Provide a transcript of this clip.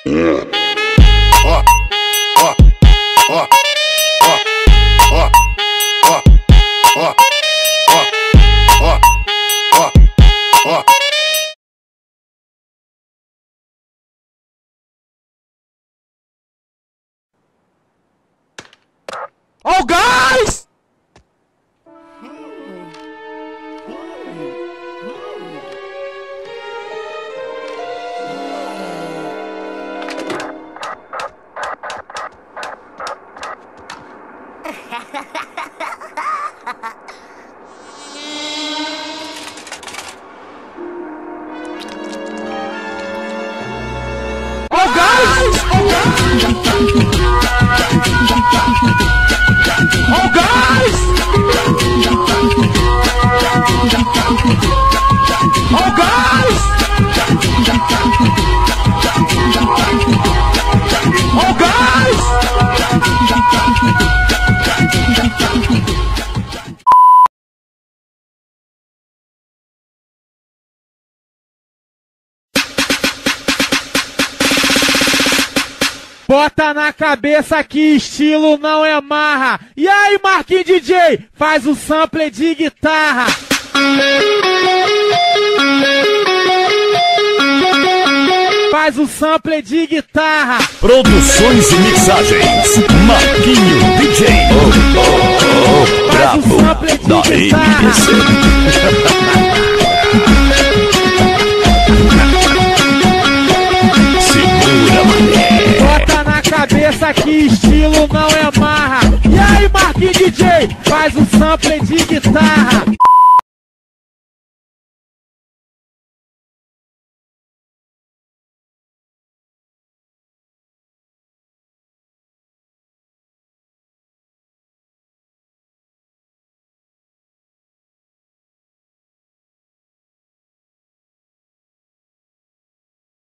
Oh, guys! Oh, guys! Oh, guys! Oh, guys! Oh, guys! Bota na cabeça que estilo não é marra. E aí, Marquinhos DJ, faz o sample de guitarra. Faz o sample de guitarra. Produções e mixagens, Marquinhos DJ. Faz o sample de guitarra. Segura, mané. Bota na cabeça que estilo não é marra. E aí, Marquinhos DJ, faz o sample de guitarra.